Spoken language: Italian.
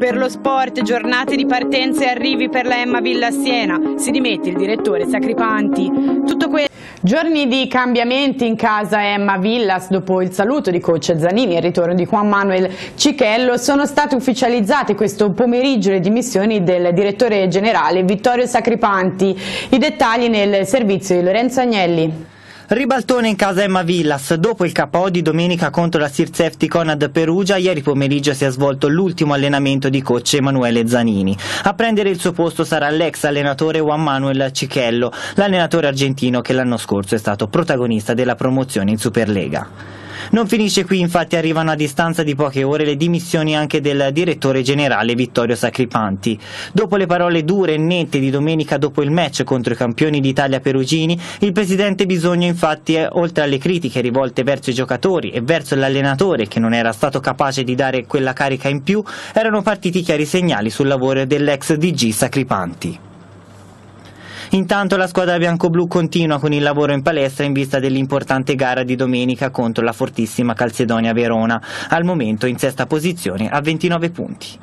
per lo sport, giornate di partenze e arrivi per la Emma Villa a Siena. Si dimette il direttore Sacripanti. Tutto questo. Giorni di cambiamenti in casa Emma Villas dopo il saluto di coach Zanini e il ritorno di Juan Manuel Cichello. Sono state ufficializzate questo pomeriggio le dimissioni del direttore generale Vittorio Sacripanti. I dettagli nel servizio di Lorenzo Agnelli. Ribaltone in casa Emma Villas. Dopo il KO di domenica contro la Sirsefti Conad Perugia, ieri pomeriggio si è svolto l'ultimo allenamento di coach Emanuele Zanini. A prendere il suo posto sarà l'ex allenatore Juan Manuel Cichello, l'allenatore argentino che l'anno scorso è stato protagonista della promozione in Superlega. Non finisce qui, infatti arrivano a distanza di poche ore le dimissioni anche del direttore generale Vittorio Sacripanti. Dopo le parole dure e nette di domenica dopo il match contro i campioni d'Italia perugini, il presidente Bisogno infatti, oltre alle critiche rivolte verso i giocatori e verso l'allenatore che non era stato capace di dare quella carica in più, erano partiti chiari segnali sul lavoro dell'ex DG Sacripanti. Intanto la squadra bianco-blu continua con il lavoro in palestra in vista dell'importante gara di domenica contro la fortissima Calzedonia Verona, al momento in sesta posizione a 29 punti.